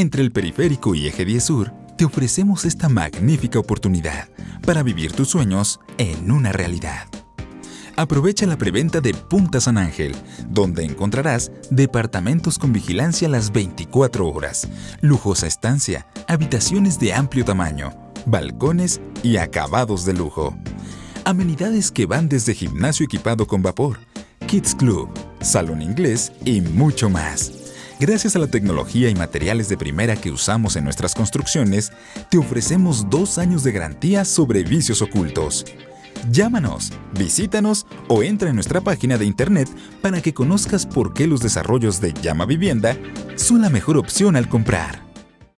Entre el Periférico y Eje 10 Sur, te ofrecemos esta magnífica oportunidad para vivir tus sueños en una realidad. Aprovecha la preventa de Punta San Ángel, donde encontrarás departamentos con vigilancia las 24 horas, lujosa estancia, habitaciones de amplio tamaño, balcones y acabados de lujo. Amenidades que van desde gimnasio equipado con vapor, Kids Club, salón inglés y mucho más. Gracias a la tecnología y materiales de primera que usamos en nuestras construcciones, te ofrecemos 2 años de garantía sobre vicios ocultos. Llámanos, visítanos o entra en nuestra página de internet para que conozcas por qué los desarrollos de Llama Vivienda son la mejor opción al comprar.